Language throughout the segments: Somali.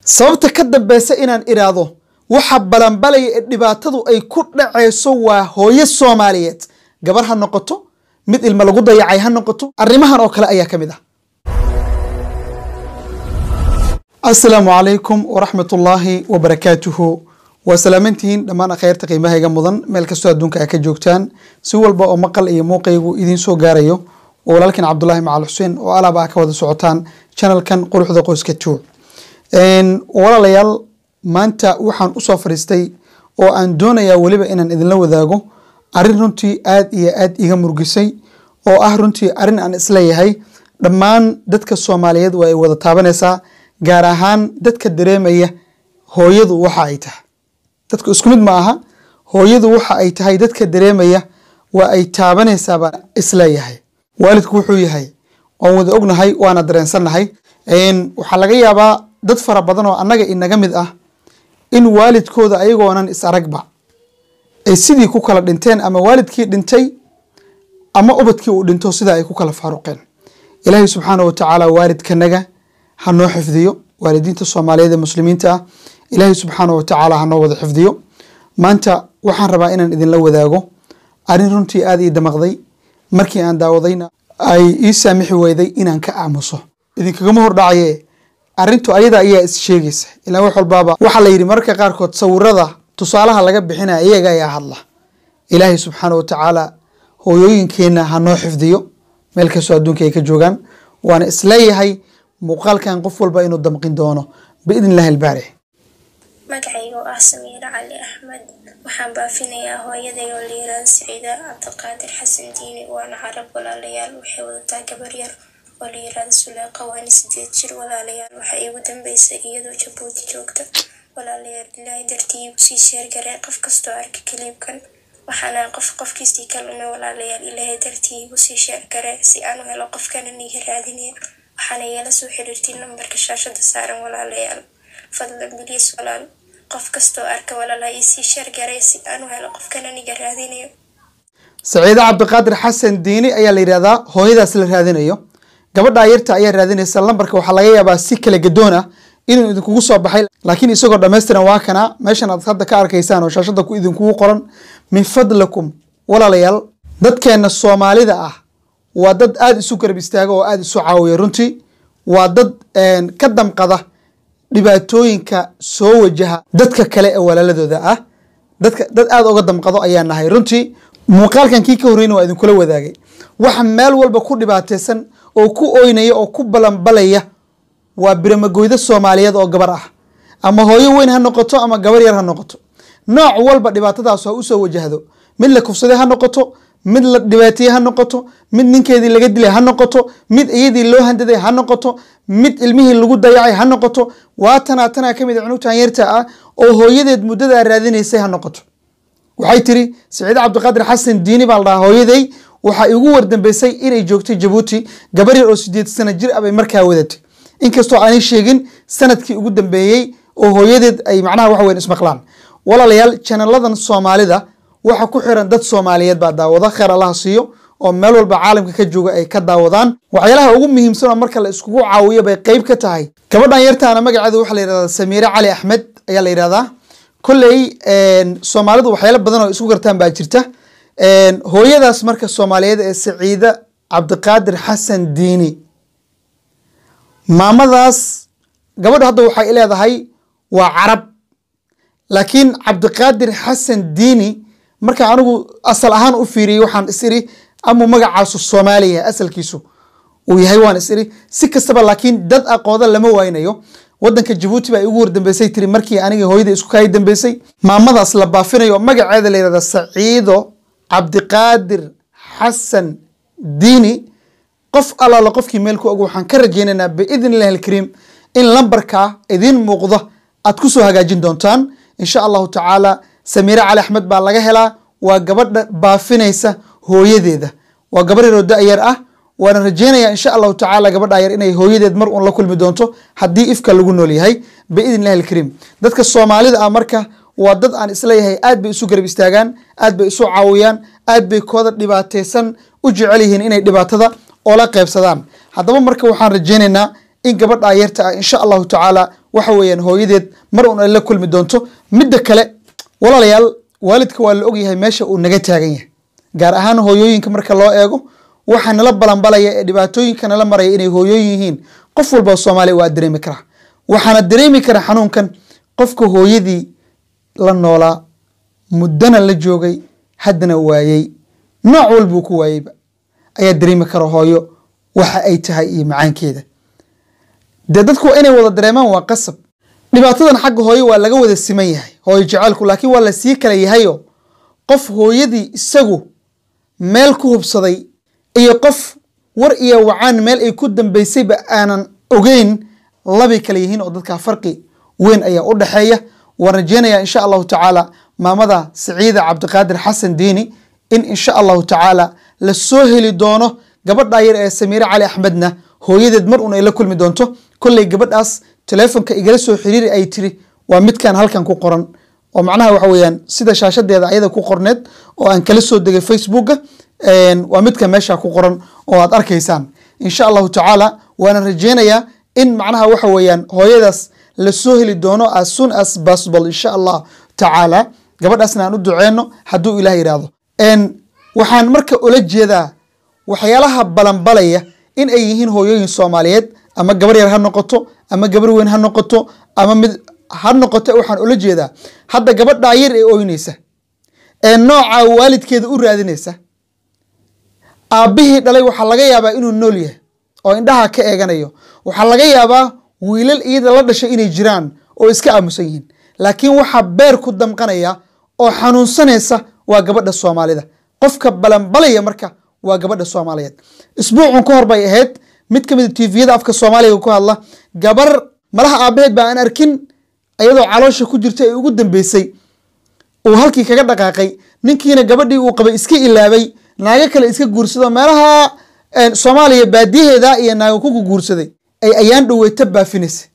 sababta ka dambaysa inaan iraado waxa balanbalay ee dhibaatadu ay ku dhacayso waa hooyo Soomaaliyeed gabar ha noqoto mid ilma lagu dayacay ha noqoto arrimahan oo kale ayaa kamid ah Assalamu alaykum wa rahmatullahi wa barakatuhu wa salaamantiin dhamaan khayrta qiimahayga mudan meel kasto adduunka ka joogtaan si walba oo maqal iyo muuqaygu idin soo gaarayo walaalkan Cabdullaahi Macal Xuseen oo alaaba ka wada socotaan channelkan quruxda qoyska 2 walaalayaal maanta waxaan u soo fariistay oo aan doonayaa waliba inaan idin la wadaago arrin runtii aad iyo aad iga murgisay oo ah runtii arrin aan isleeyahay dhammaan dadka Soomaaliyeed way wada taabanaysaa gaar ahaan dadka dareemaya hooyadu waxa ay tahay dadku isku mid ma aha hooyadu waxa ay tahay dadka dareemaya waa ay taabanaysaa baan isleeyahay waalidku wuxuu yahay oo wada ognahay waana dareensanahay waxa laga yaabaa dad fara badan oo annaga inaga mid ah in waalidkooda ayagoonan is aragba ay sidii ku kala dhinteen ama waalidkii dhintay ama ubadkii uu dhinto sida ay ku kala faaruqeen ilaahay subxaanahu wa ta'ala waalidkanaga hanoo xifdiyo waalidiinta Soomaaliyeed ee muslimiinta ah ilaahay subxaanahu wa ta'ala hanoo wada xifdiyo maanta waxaan rabaa inaan idin la wadaago arrin runtii aad ii damaqday markii aan daawadayna ay ii saamixi weyday inaan ka aamuso idinkaga hor dhacaye arrintu ayada ayaa is sheegaysa ilaa wax walbaaba waxa la yiri marka qaar kood sawirada tusaalaha laga bixinaa iyaga ayaa hadla ilaahay subxaanahu wa ta'ala hooyooyinkeena hanoo xifdiyo meel kasto adduunka ay ka joogaan waana isleeyahay muuqaalkan qof walba inuu damqin doono biidnillaahi albaari magacaygu ah Samiira Cali Axmed waxaan baafinayaa hooyaday oo liiraan Saciida Cabdiqaadir Xasan Diini waana carab walaalayaal waxay wadataa gabar yar oo liiraan Suleeqa waana 8 jir walaalayaal waxa igu dambeysay iyadoo Jabuuti joogta walaalayaal ilaahay dartii si sheer garay qof kasto arka kliibkan waxaana qofkiisii kalma walaalayaal ilaahay dartii si sheer garay si aan u helo qofkan aniga raadinayo waxaana yeela soo xiriirtay nambarka shaashada saaran walaalayaal fadlan bilis walaal qof kasto arka walaalahay si sheer garay si aan u helo qofkan aniga raadinayo Saciida Cabdiqaadir Xasan Diini ayaa la yiraahdaa hooyadaas la raadinayo gabadha yarta ayaa raadinaysa lambarka waxa laga yaabaa si kala gadoon ah inuu idinku soo baxay laakiin isagoo dhameystiran waa kana meeshan aad hadda ka arkaysaan oo shaashada ku idinku qoran min fadlakum walaalayaal dadkeena Soomaalida ah waa dad aad isu garab istaaga oo aad isu caawiya runtii waa dad ka damqada dhibaatooyinka soo wajaha dadka kale ee walaaladooda ah dad aad uga damqado ayaa nahay runtii muuqaalkan kii ka horreeyay waa idin kula wadaagay waxa meel walba ku dhibaataysan oo ku ooynaya oo ku balanbalaya waa biramagoyda Soomaaliyeed oo gabar ah ama hooyo weyn ha noqoto ama gabar yar ha noqoto nooc walba dhibaatadaas oo u soo wajahdo mid la kufsaday ha noqoto mid la dhibaatay ha noqoto mid ninkeedii laga dilay ha noqoto mid iyadii loo handaday ha noqoto mid ilmihii lagu dayacay ha noqoto waa tana kamid cunugtan yarta ah oo hooyadeed muddada raadinaysay ha noqoto waxay tiri Saciida Cabdiqaadir Xasan Diini baa la hooyaday waxa igu wardambeysay inay joogtay Jabuuti gabar yar oo 8 sano jir ah ay markaa wadatay inkastoo aan sheegin sanadkii ugu dambeeyay oo hooyadeed ay macnaha wax weyn ismaqlaan walaalayaal channeladan Soomaalida waxa ku xiran dad Soomaaliyeed baa daawada khayr Allah siiyo oo meel walba caalamka ka jooga ay ka daawadaan waxyaalaha ugu muhiimsan marka la isku caawiyo bay qayb ka tahay gabadhan yartaana magaceedu waxa la yiraahdaa Samiira Cali Axmed ayaa la yiraahdaa kullay Soomaalidu waxyaalo badan oo isku gartaan baa jirta hooyadaas marka Soomaaliyeed ee Saciida Cabdiqaadir Xasan Diini maamadaas gabadha hadda waxay leedahay waa carab laakiin Cabdiqaadir Xasan Diini marka anigu asal ahaan u fiiriyay waxaan isiri ama magacaasu Soomaaliya asalkiisu uu yahay waan isiri si kastaba laakiin dad aqooda lama waynayo wadanka Jabuuti baa ugu wardambeysay tiri markii aniga hooyada isku kaay dambeysay maamadaas la baafinayo magaceeda la yiraahdo Saciido Cabdiqaadir Xasan Diini qof alla qofkii meel ku og waxaan ka rajaynaynaa biidnillaahi alkariim in lambarka idin muuqdo aad ku soo hagaajin doontaan insha Allah ta'ala Samiira Cali Axmed baa laga helaa waa gabadha baafinaysa hooyadeeda waa gabar yar oo da'yar ah waana rajaynayaa insha Allah ta'ala gabadha yar inay hooyadeed mar uun la kulmi doonto haddii ifka lagu nool yahay biidnillaahi alkariim dadka Soomaalida ah marka waa dad aan isleeyahay aad bay isu garab istaagaan aad bay isu caawiyaan aad bay kooda dhibaataysan u jecel yihiin inay dhibaatada oo la qaybsadaan haddaba marka waxaan rajaynaynaa in gabadha yarta ah insha Allah ta'ala waxa weeyaan hooyadeed mar uun ay la kulmi doonto. midda kale walaalayaal waalidka waa la ogyahay meesha uu naga taagan yahay, gaar ahaan hooyooyinka marka loo eego waxa nala balanbalaya ee dhibaatooyinka nala maraya inay hooyooyin yihiin. qof walba oo Soomaali waa dareemi kara, waxaana dareemi kara xanuunkan qofka hooyadii la noolaa muddana la joogay haddana waayay, nooc walbuu ku waayayba ayaa dareemi kara hooyo waxa ay tahay iyo macaankeeda. dee dadku inay wada dareemaan waa qasab. dhibaatadan xagga hooyo waa laga wada siman yahay, hooyo jacaylku, laakiin waa la sii kala yahayo qof hooyadii isagu meel ku hubsaday iyo qof war iyo wacaan meel ay ku dambaysayba aanan ogeyn, labay kala yihiin oo dadka farqi weyn ayaa u dhaxeeya. waan rajeynayaa insha allahu tacaala maamada Saciida Cabdiqaadir Xasan Diini in insha allahu tacaala la soo heli doono. gabadha yar ee Samiira Cali Axmedna hooyadeed mar uun ay la kulmi doonto. kolley gabadhaas telefonka igala soo xiriiri ay tiri waa midkan halkan ku qoran, oo macnaha waxa weeyaan sida shaashadeeda ayada ku qorneed oo aan kala soo degay Facebooka, waa midkan meesha ku qoran oo aad arkaysaan. insha allahu tacaala waana rajeynayaa in macnaha waxa weeyaan hooyadaas la soo heli doono as soon as possible insha allah tacaala. gabadhaasna aan u duceeno hadduu ilaah yiraahdo. waxaan marka ula jeedaa waxyaalaha balanbalaya in ay yihiin hooyooyin Soomaaliyeed, ama gabar yar ha noqoto ama gabar weyn ha noqoto ama mid ha noqoto. waxaan ula jeedaa hadda gabadha yar ee ooynaysa ee nooca waalidkeeda u raadinaysa, aabihii dhalay waxaa laga yaabaa inuu nool yahay oo indhaha ka eeganayo, waxaa laga yaabaa wiilal iyada la dhashay inay jiraan oo iska aamusan yihiin, laakiin waxaa beer ku damqanaya oo xanuunsanaysa waa gabadha Soomaalida. qofka balanbalaya marka waa gabadha Soomaaliyeed. isbuucun ka hor bay ahayd mid kamid ah TV-yada afka Soomaaliga ku hadla, gabar malaha aabaheed baa aan arkin ayadoo caloosha ku jirta ay ugu dambeysay uu halkii kaga dhaqaaqay, ninkiina gabadhii uu qabay iska ilaabay, naaga kale iska guursado meelaha Soomaaliya baadiyaheeda iyo naaga ku guursaday ay ayaan dhaweyta baafinaysa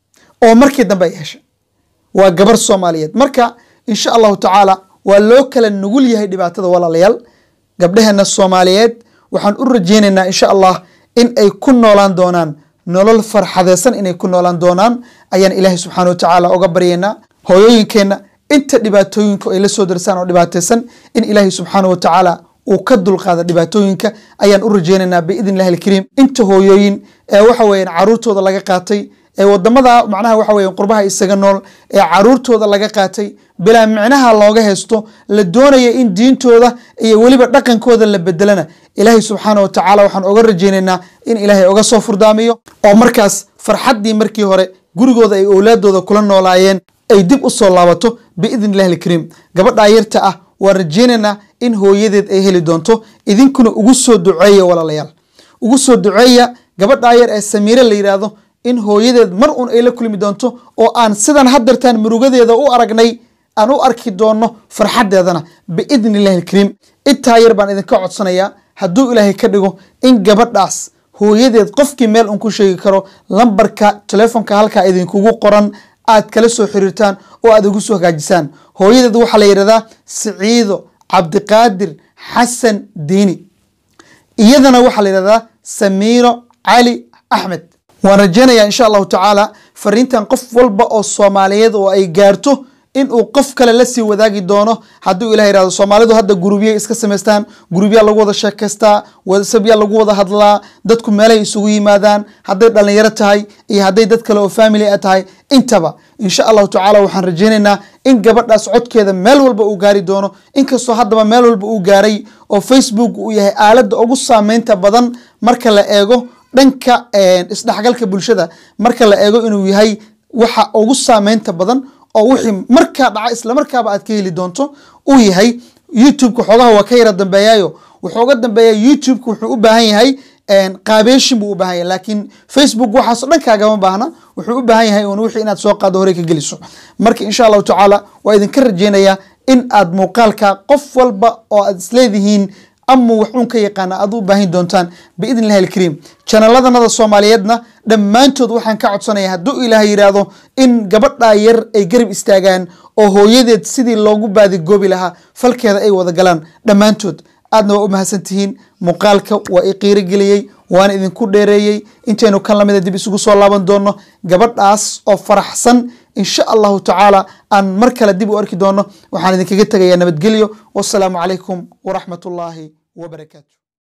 oo markii dambe ay heshay. waa gabar Soomaaliyeed. marka insha allahu tacaala waa loo kala nugul yahay dhibaatada walaalayaal. gabdhaheena Soomaaliyeed waxaan u rajeynaynaa insha allah in ay ku noolaan doonaan nolol farxadeysan, inay ku noolaan doonaan ayaan ilaahay subxaanahu wa tacaala uga baryaynaa. hooyooyinkeena inta dhibaatooyinku ay la soo darsaan oo dhibaateysan in ilaahay subxaanahu wa tacaala uu ka dulqaado dhibaatooyinka ayaan u rajeynaynaa biidnillahi alkariim. inta hooyooyin ee waxa weeyaan caruurtooda laga qaatay ee wadamada macnaha waxa weeyaan qurbaha isaga nool ee caruurtooda laga qaatay bilaa micnaha looga haysto, la doonaya in diintooda iyo weliba dhaqankooda la bedelana, ilaahay subxaanahu wa tacaala waxaan uga rajeynaynaa in ilaahay uga soo furdaamiyo oo markaas farxaddii markii hore gurigooda ay awlaadooda kula noolaayeen ay dib u soo laabato biidnillahi alkariim. gabadha yarta ah waan rajeynaynaa in hooyadeed ay heli doonto. idinkuna ugu soo duceeya walaalayaal, ugu soo duceeya gabadha yar ee Samiira la yiraahdo in hooyadeed mar uun ay la kulmi doonto oo aan sidan haddartaan murugadeeda u aragnay aan u arki doono farxadeedana biidnillahi alkariim. intaa yar baan idinka codsanayaa hadduu ilaahay ka dhigo in gabadhaas hooyadeed qofkii meel un ku sheegi karo lambarka telefonka halkaa idinkugu qoran aad kala soo xiriirtaan oo aad ugu soo hagaajisaan. hooyadeed waxaa la yidhahdaa Saciido Cabdiqaadir Xasan Diini, iyadana waxaa la yidhahdaa Samiiro Cali Axmed. waan rajeynayaa insha allahu tacaala fariintan qof walba oo Soomaaliyeed oo ay gaarto in uu qof kale la sii wadaagi doono hadduu ilaahay yiraahdo. Soomaalidu hadda guruubyo iska sameystaan, guruubyo lagu wada sheekaystaa, WhatsApp lagu wada hadlaa, dadku meelay isugu yimaadaan, hadday dhalinyaro tahay iyo hadday dad kale oo family ah tahay intaba. insha allahu tacaala waxaan rajeynaynaa in gabadhaas codkeeda meel walba uu gaari doono, inkastoo haddaba meel walba uu gaaray oo Facebook uu yahay aaladda ugu saameynta badan marka la eego dhanka isdhexgalka bulshada, marka la eego inuu yahay waxa ugu saameynta badan oo wixii markaa dhaca isla markaaba aad ka heli doonto uu yahay. YouTube-ka xogaha waa ka yara dambeeyaayo, wuxuu uga dambeeyaa YouTube-ka wuxuu u baahan yahay qaabeeshin buu u baahan yahay, laakiin Facebook waxaas dhan kaagama baahna, wuxuu u baahan yahay uun wixii inaad soo qaado hore ka geliso. marka insha allahu tacaala waa idinka rajeynayaa in aad muuqaalka qof walba oo aad isleedihiin ama waxuun ka yaqaana aad u baahin doontaan biidnillahi alkariim. channeladanada Soomaaliyeedna dhammaantood waxaan ka codsanayaa hadduu ilaahay yiraahdo in gabadha yar ay garab istaagaan oo hooyadeed sidii loogu baadigoobi lahaa falkeeda ay wada galaan dhammaantood. aadna waa u mahadsantihiin muuqaalka waa i qiiro geliyey waana idinku dheereeyey intaynu kan lamida dib isugu soo laaban doono gabadhaas oo faraxsan insha allahu tacaala aan mar kale dib u arki doono waxaan idinkaga tegayaa nabadgelyo wassalaamu calaykum waraxmatullaahi wabarakaatu